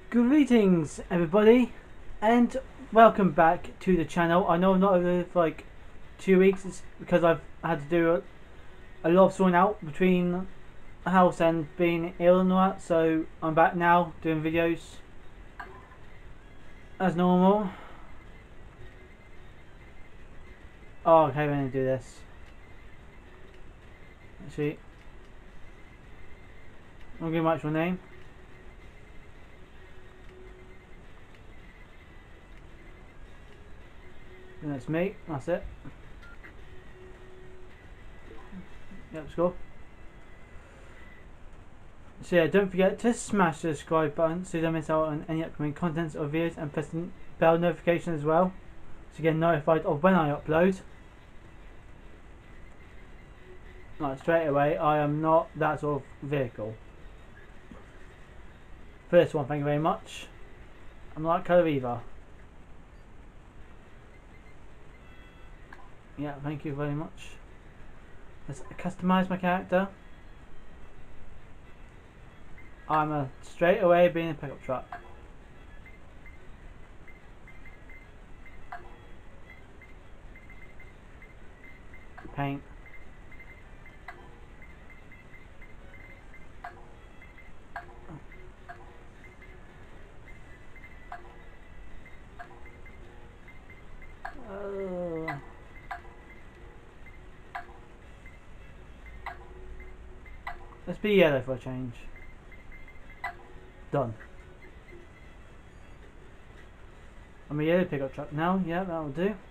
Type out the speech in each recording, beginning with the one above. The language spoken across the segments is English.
Greetings everybody and welcome back to the channel. I know I'm not over for like 2 weeks. It's because I've had to do a lot of sorting out between the house and being ill and all that, so I'm back now doing videos as normal. Oh, okay, we're going to do this. Actually, I'm going to give my actual name. And that's me, that's it. Yep, let's go. So yeah, don't forget to smash the subscribe button so you don't miss out on any upcoming contents or videos, and press the bell notification as well to get notified of when I upload. Like straight away, I am not that sort of vehicle. First one, thank you very much. I'm not colour either. Yeah, thank you very much. Let's customise my character. I'm a straight away being a pickup truck. Paint. Let's be yellow for a change. Done. I'm a yellow pickup truck now. Yeah, that will do.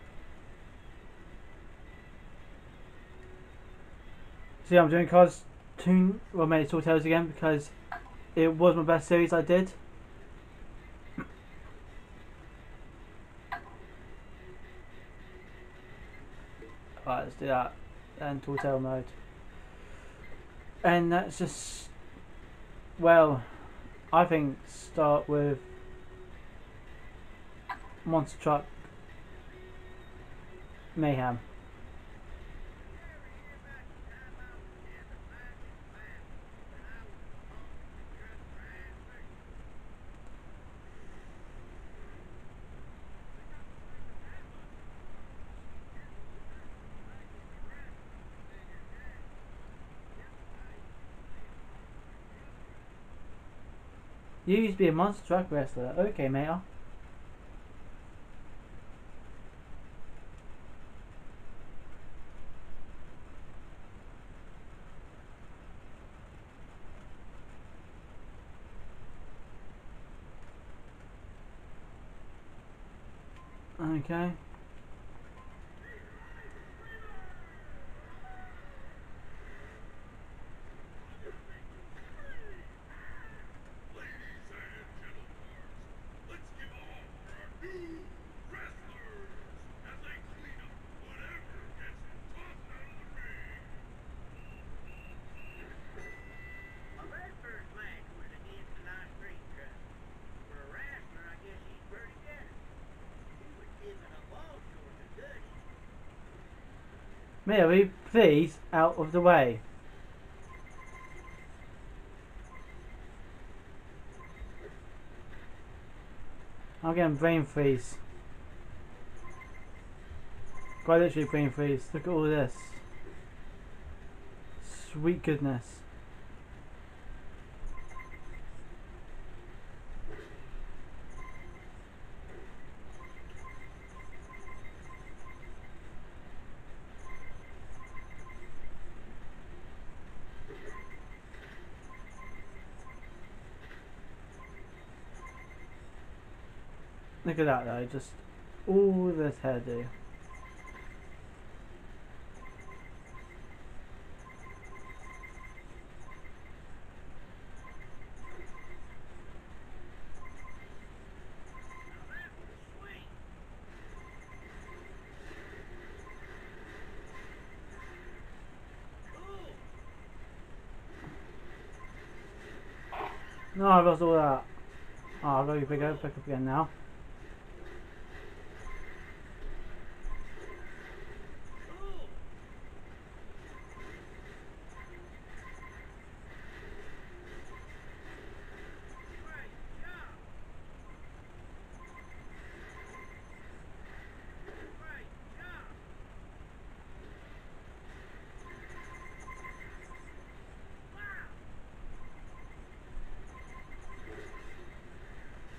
See, I'm doing cartoon, well, made Tall Tales again because it was my best series I did. Alright, let's do that. And Tall Tale mode. And that's just, well, I think start with Monster Truck Mayhem. You used to be a monster truck wrestler. Okay, mate. Okay. Mary, please, out of the way. I'm getting brain freeze. Quite literally brain freeze. Look at all this. Sweet goodness. Look at that though, just all this hairdo. No, I've lost all that. Oh, I've got to pick up again now.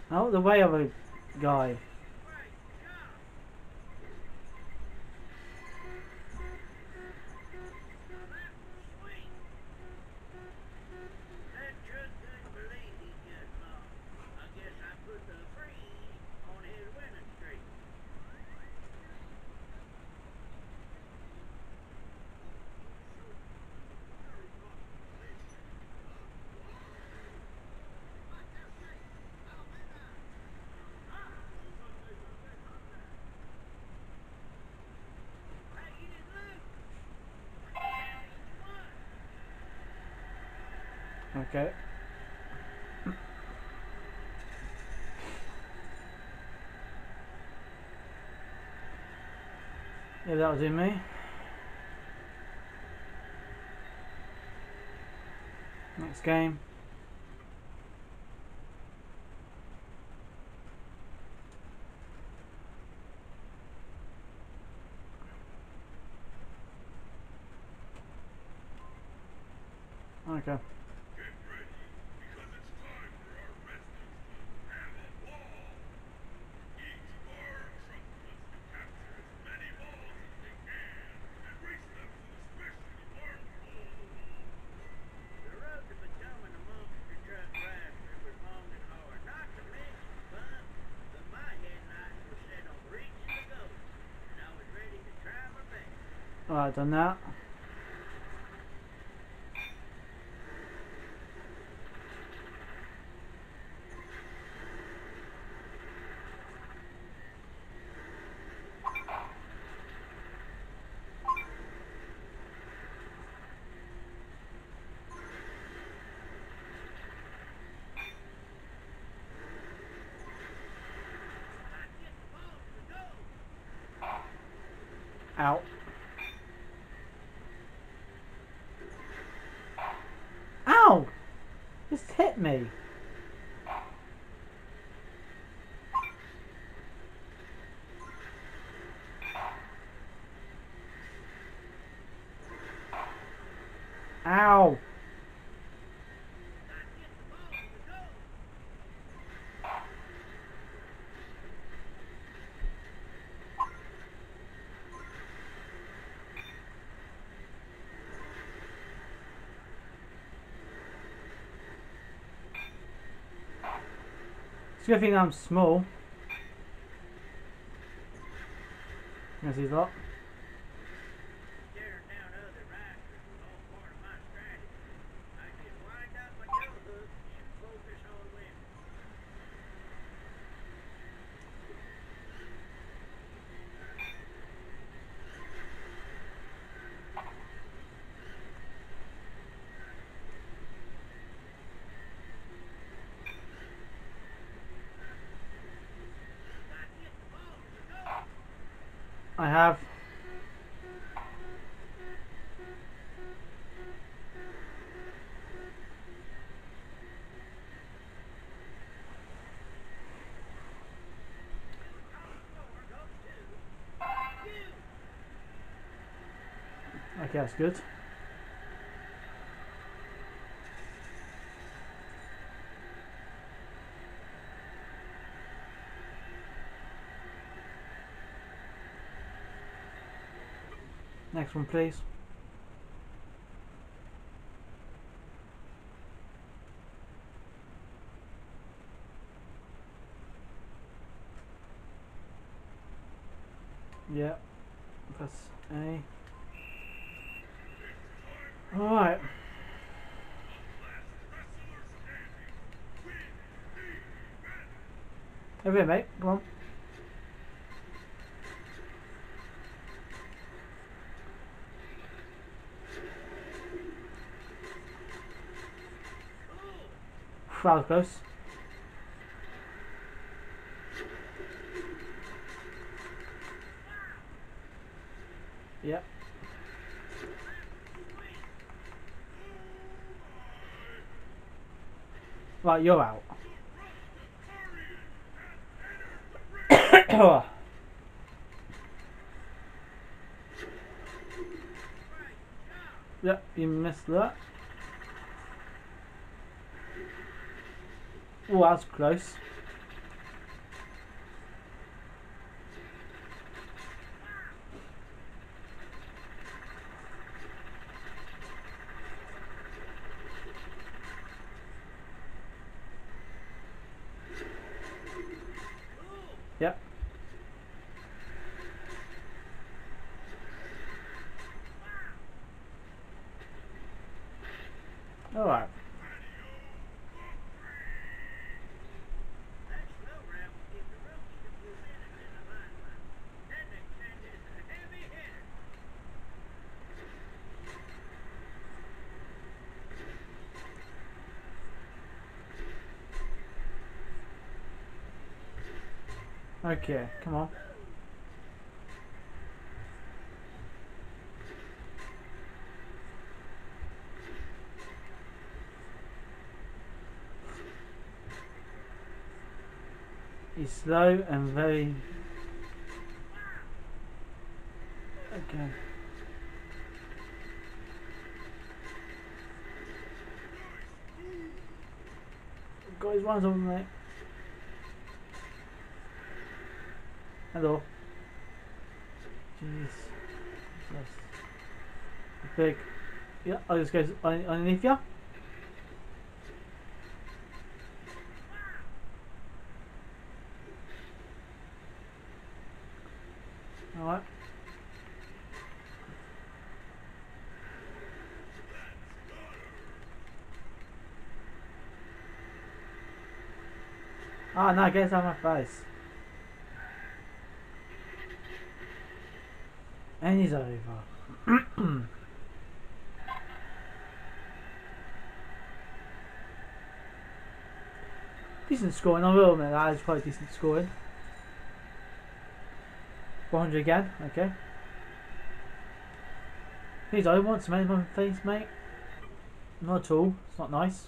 Out the way of a guy. Okay. Yeah, that was in me. Next game. Okay. Alright, done that. Out. Ow! Just hit me. Ow! It's a good thing I'm small. As he's up. I have. Okay, that's good. Next one, please. Yeah, press A. Alright. Over here, mate. Come on. That was close. Yep. Right, you're out. Yep, you missed that. Oh, that's close. Alright. Okay, come on. He's slow and very... Okay. Got his ones on, mate. Hello. Jeez. That's big. Yeah, I'll just go underneath you. Alright. Ah, no, get out of my face. And he's over. Decent scoring, I will admit that is quite decent scoring. 400 again, okay. Please, I want some in my face, mate. Not at all, it's not nice.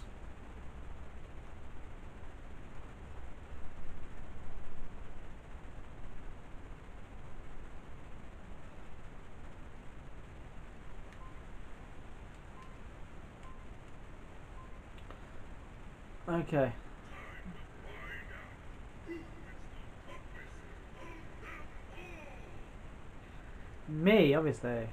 Okay. Me, obviously.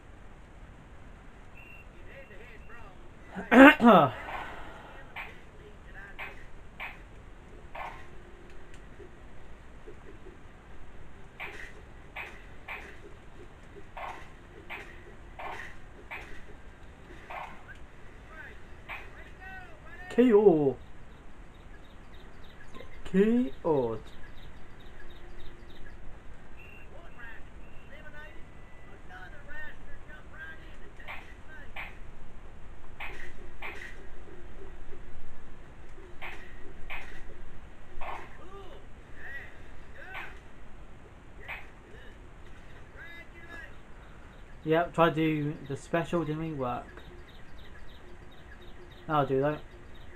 KO. KO'd. Yep, try to do the special, didn't we? Work. I'll do that.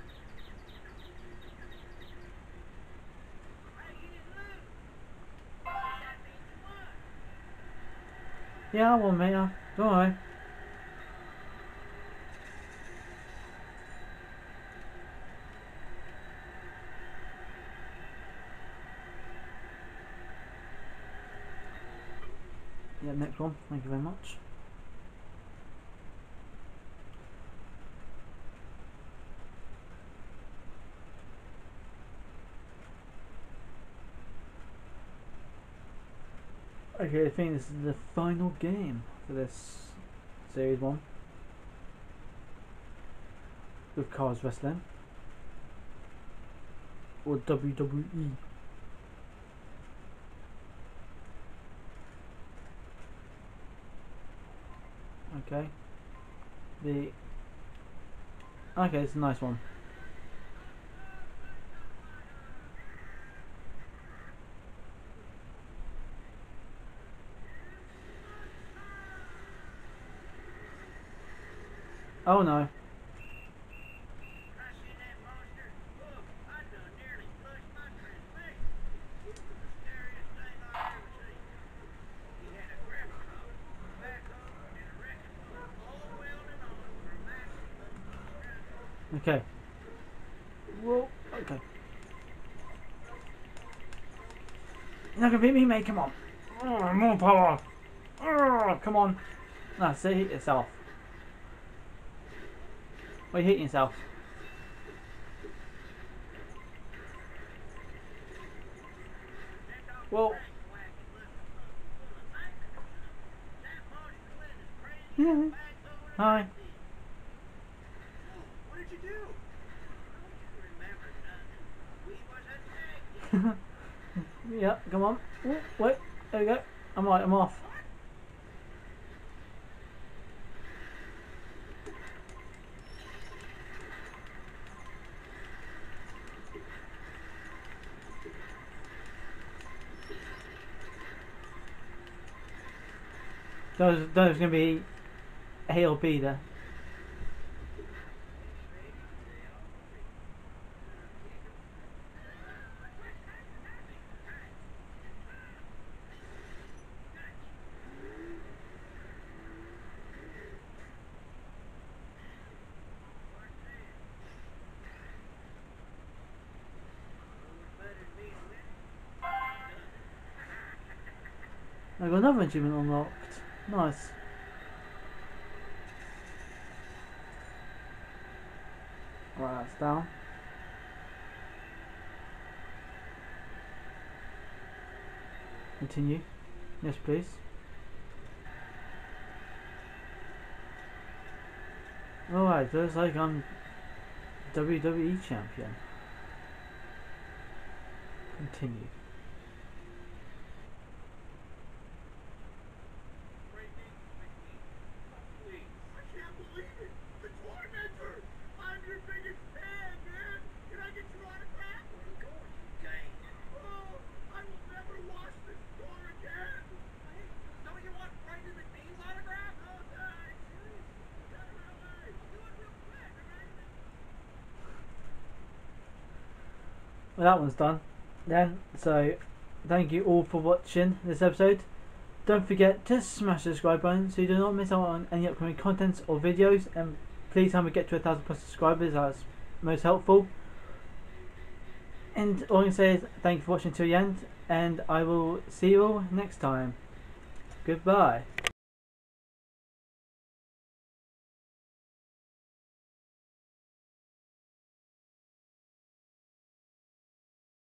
Yeah, I won, mate. Don't worry. Yeah, next one. Thank you very much. Okay, I think this is the final game for this series 1 with Cars Wrestling or WWE. Okay. Okay, it's a nice one. Oh no. Okay. Whoa. Okay. You're not gonna beat me, mate. Come on. Oh, more power. Oh, come on. No, say hit yourself. Why are you hitting yourself? Well. Yeah. Hi. Yeah, come on. Ooh, wait, there we go. I'm right, I'm off. There's going to be A or B there. I got another achievement unlocked. Nice. Right, that's down. Continue. Yes, please. Alright, looks like I'm WWE champion. Continue. Well, that one's done then. So, thank you all for watching this episode. Don't forget to smash the subscribe button so you do not miss out on any upcoming contents or videos. And please help me get to 1,000+ subscribers. That's most helpful. And all I can say is thank you for watching till the end, and I will see you all next time. Goodbye.